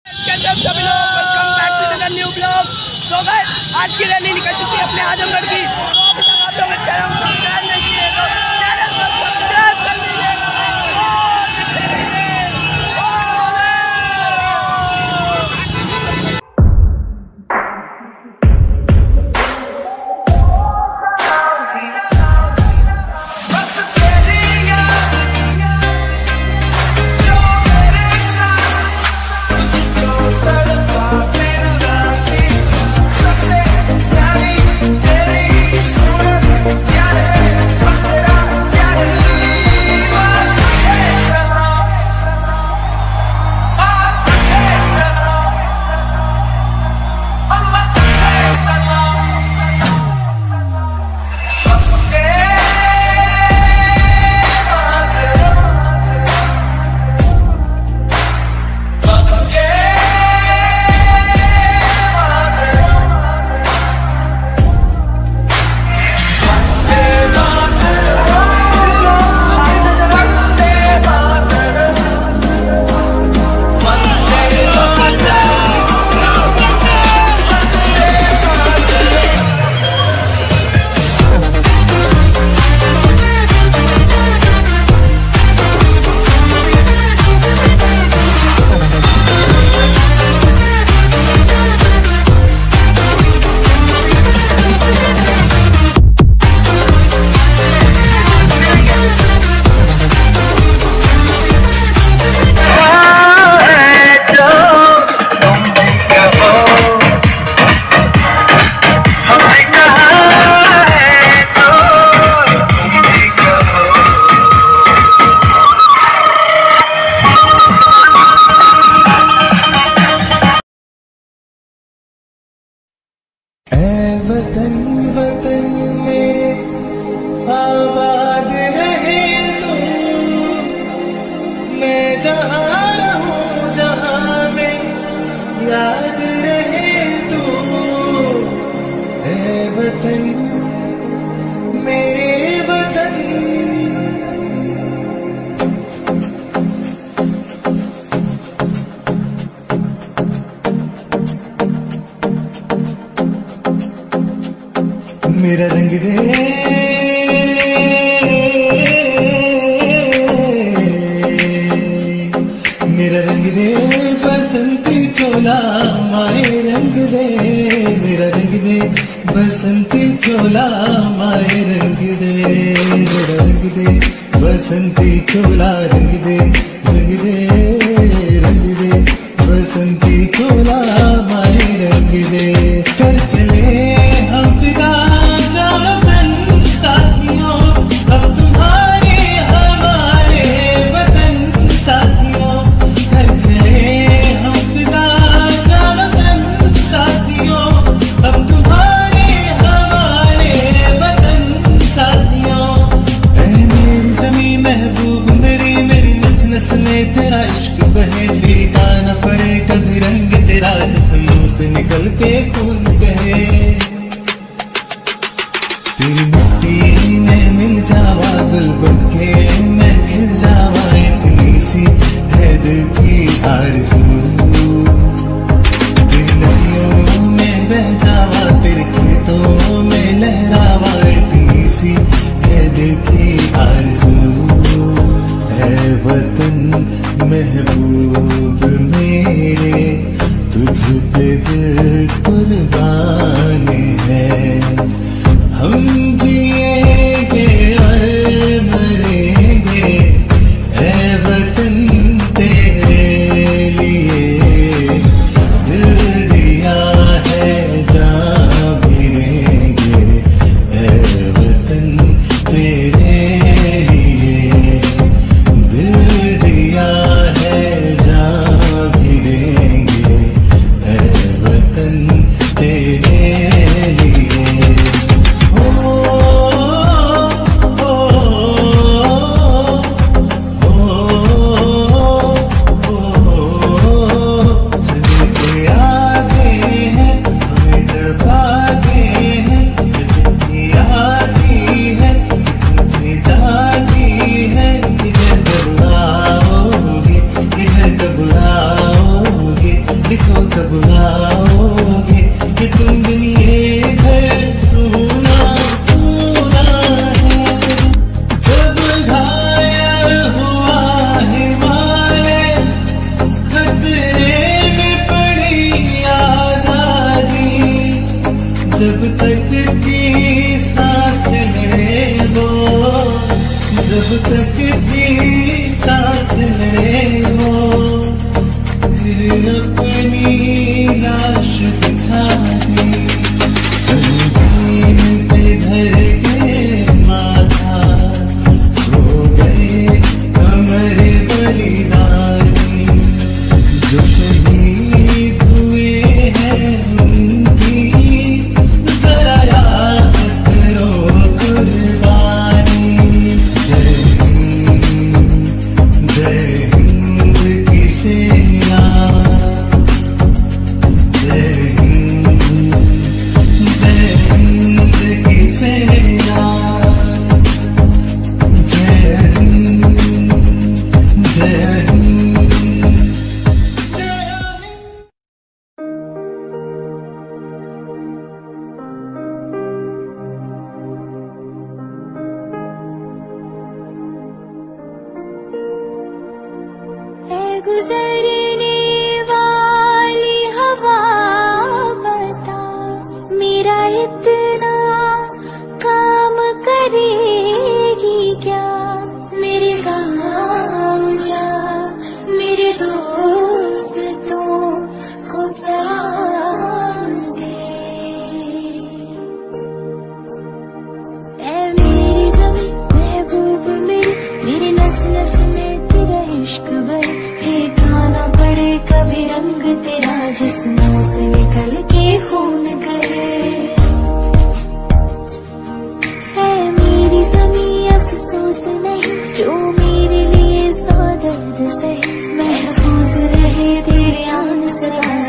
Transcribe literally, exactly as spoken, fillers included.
कैसे आप सभी लोग, welcome back to the new blog. So guys, आज की रैली निकल चुकी है अपने आजमगढ़ की। तो अभी तक आप लोगों ने चैनल सब्सक्राइब नहीं किए तो चैनल को सब्सक्राइब कर लीजिएगा। वतन वतन मेरे आबाद रहे तू, मैं जहाँ रहूं जहाँ में याद रहे तू। ऐ वतन मेरे वतन, मेरा रंग दे मेरा रंग दे बसंती चोला, माए रंग दे मेरा रंग दे बसंती चोला, माए रंग दे मेरा रंग दे बसंती चोला, रंग दे रंग दे रंग दे बसंती चोला, माए रंग दे। कर चले हम फिदा वतन साथियों, अब तुम्हारे हमारे वतन साथियों। कर चले हम फिदा वतन साथियों, अब तुम्हारे हमारे वतन साथियों। ऐ मेरी ज़मीं महबूब मेरी, मेरी नस नस में तेरा इश्क बहे, फीका न पड़े कभी रंग तेरा, जिस्म से निकल के खून बहे। तेरी मिट्टी में मिल जावा गुल बनके मैं खिल जावा, इतनी सी है दिल की आरज़ू। तेरी नदियों में बह जावा, तेरे खेतों में लहरावा, इतनी सी है दिल की आरज़ू। है वतन महबूब मेरे, तुझ पे दिल कुर्बान है। हम जिएंगे और मरेंगे ऐ वतन तेरे लिए, दिल दिया है जान भी देंगे ऐ वतन तेरे लिए, दिल दिया है जान भी देंगे ऐ जब तक भी सांस लड़े हो फिर अपनी लाश बिछा दी, संगीन पे धर के माथा सो गए कमर बलिदानी, जो शहीद हुए हैं उनकी जरा याद करो कुर्बानी। जय हिंद जय हिंद की सेना, जय हिंद जय हिंद की सेना, जय हिंद जय हिंद। है गुजरने वाली हवा बता, मेरा इतना काम करेगी क्या, मेरे गाँव जा मेरे दोस्तों को सलाम दे। ऐ मेरी ज़मीं महबूब मेरी, मेरी नस नस में तेरा इश्क बहे, फेंकाना पड़े कभी रंग तेरा जिस्मों से निकल के खून करे। है मेरी ज़मीं अफसोस नहीं, जो मेरे लिए सौ दर्द सहे, महफूज रहे तेरे आन से।